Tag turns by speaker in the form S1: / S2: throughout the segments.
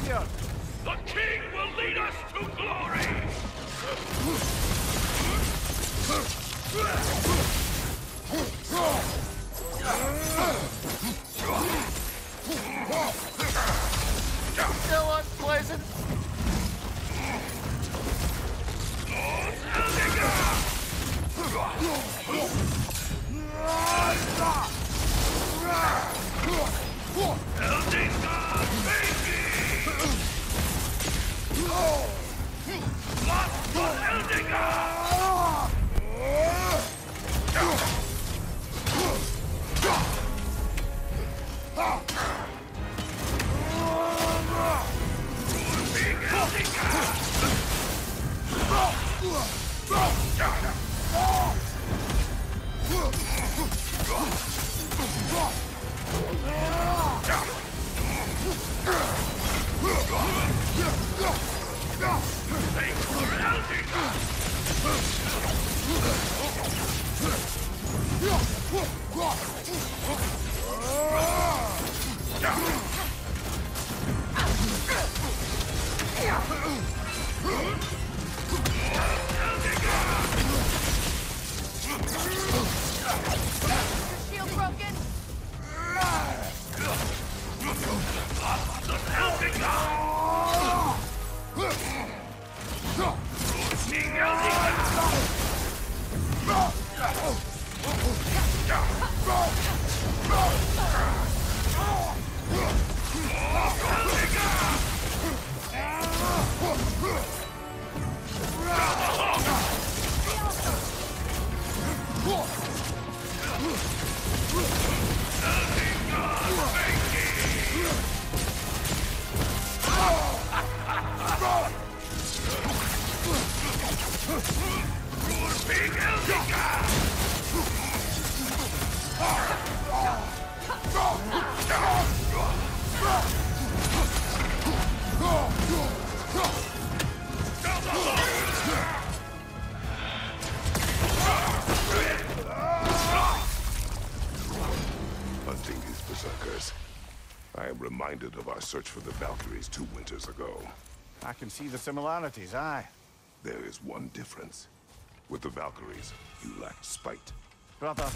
S1: here!
S2: The king will lead us to glory!
S1: Still unpleasant?
S3: Shield broken?
S4: Hunting these berserkers. I am reminded of our search for the Valkyries 2 winters ago.
S1: I can see the similarities, aye.
S4: There is one difference. With the Valkyries, you lacked spite.
S1: Brother.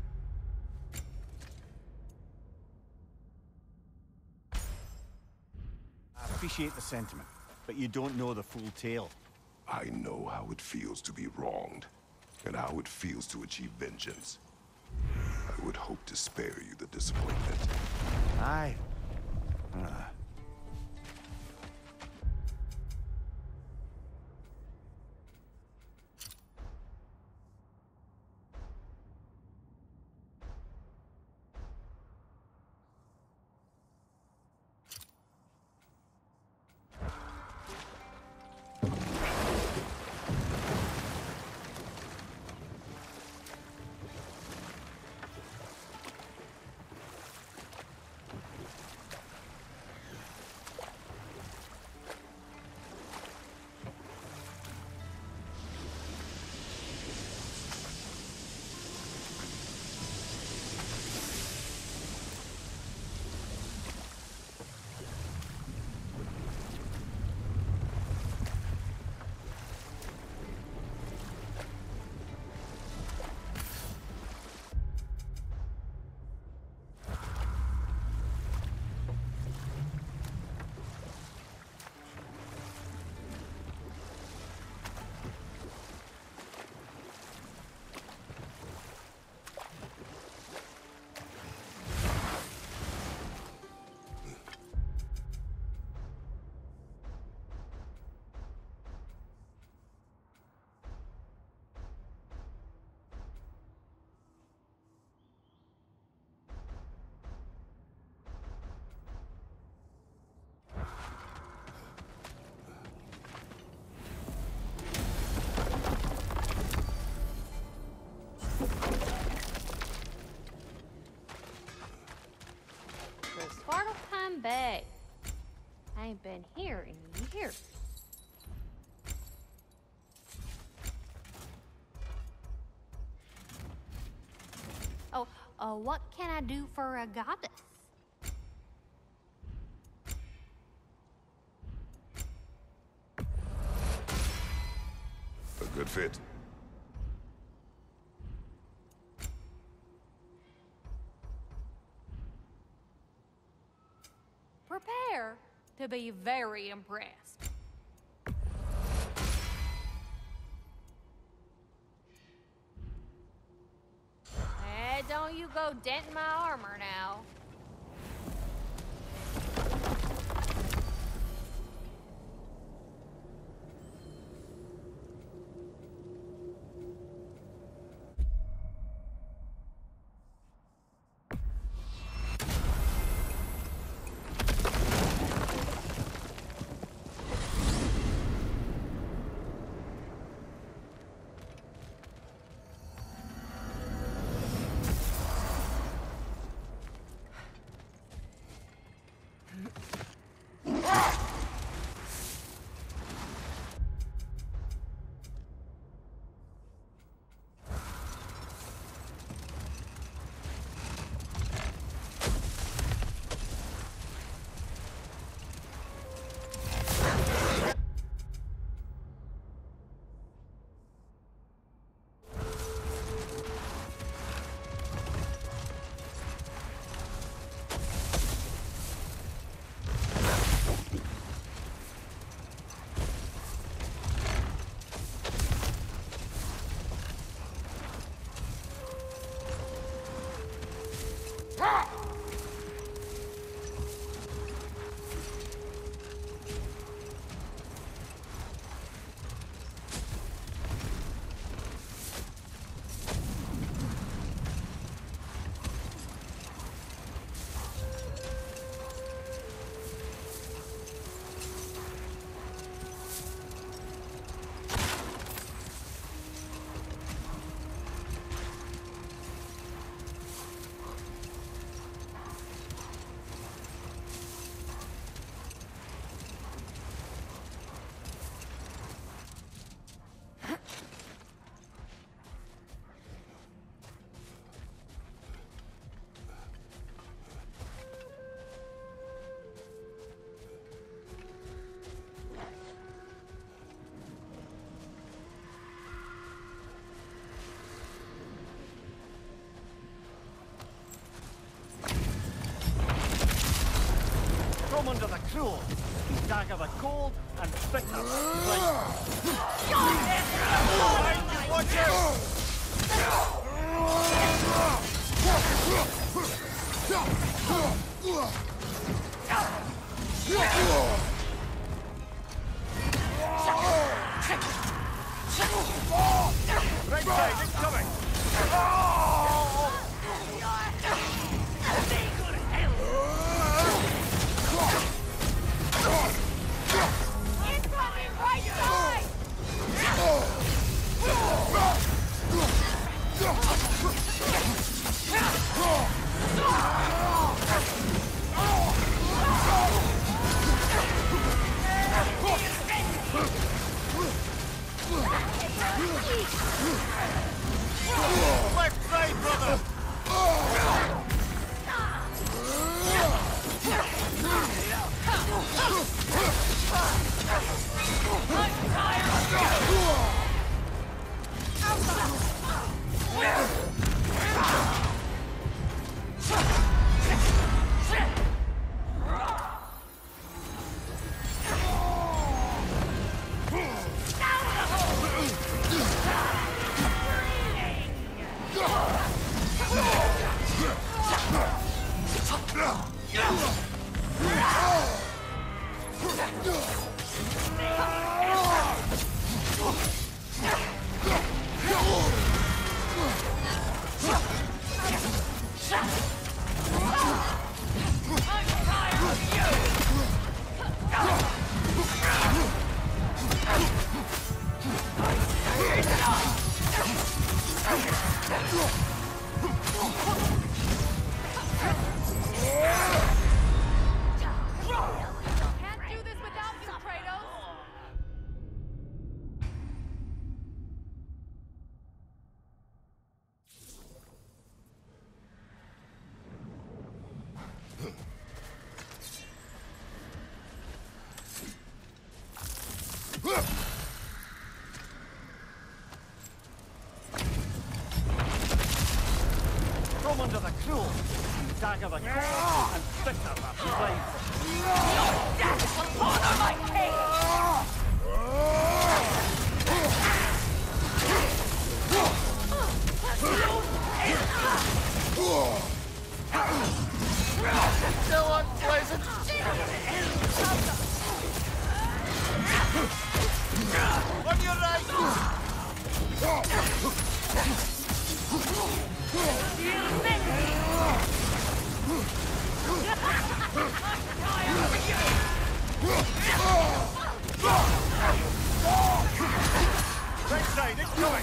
S1: I appreciate the sentiment, but you don't know the full tale.
S4: I know how it feels to be wronged, and how it feels to achieve vengeance. I would hope to spare you the disappointment.
S1: Aye.
S3: Bay. I ain't been here in years. Oh, what can I do for a goddess?
S4: fit.
S3: Prepare to be very impressed. Don't you go denting my armor now.
S1: From under the cruel, dagger the cold and bitter flame. Watch right side, incoming! Left side, brother!
S3: Can't do this without you,
S1: From under the cruel, dagger the cold, and bitter the flame.
S3: Death will honor my king!
S1: So unpleasant! On your right! Right side, it's coming!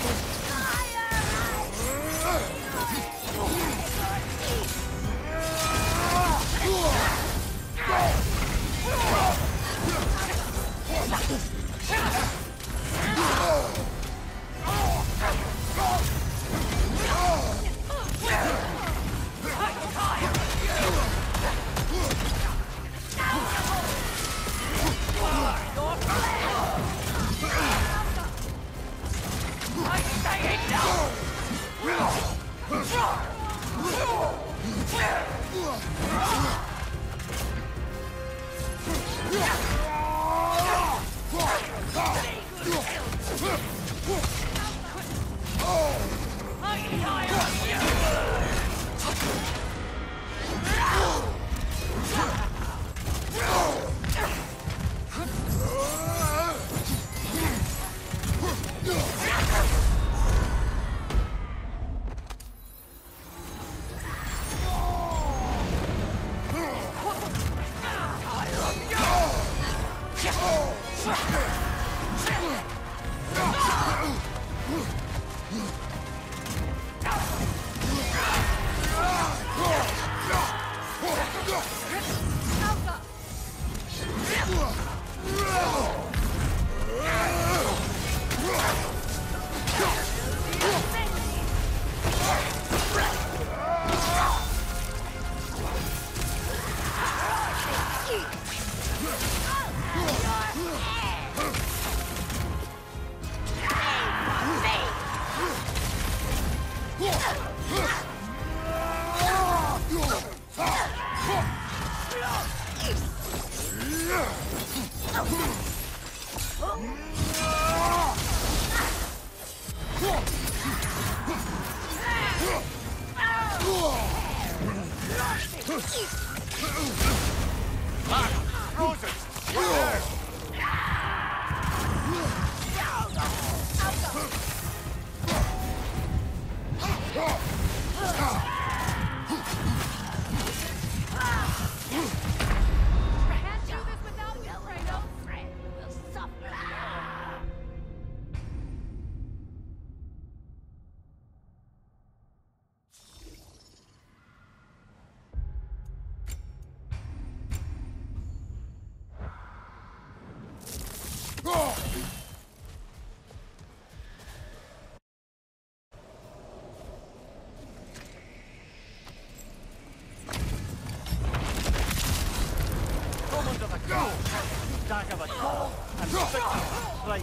S1: Dagger the cold and bitter the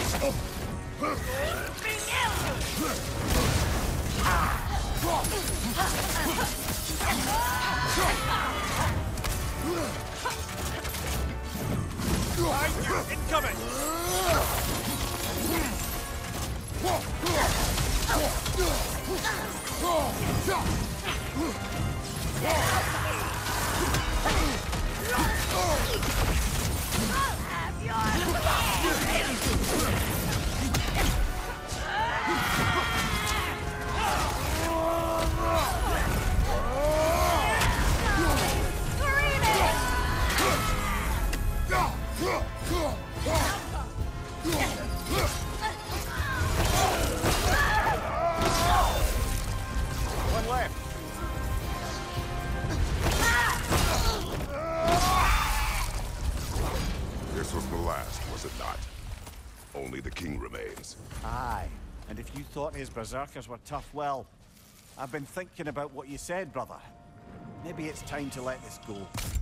S1: Incoming! One left.
S4: This was the last, was it not? Only the king remains.
S1: Aye, and if you thought his berserkers were tough, well, I've been thinking about what you said, brother. Maybe it's time to let this go.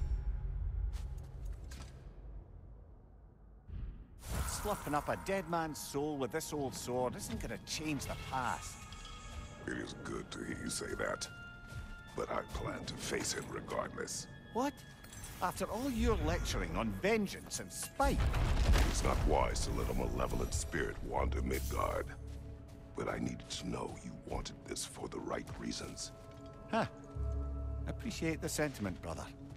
S1: Sloughing up a dead man's soul with this old sword isn't gonna change the past.
S4: It is good to hear you say that. But I plan to face him regardless.
S1: What? After all your lecturing on vengeance and spite?
S4: It's not wise to let a malevolent spirit wander Midgard. But I needed to know you wanted this for the right reasons.
S1: Huh. Appreciate the sentiment, brother.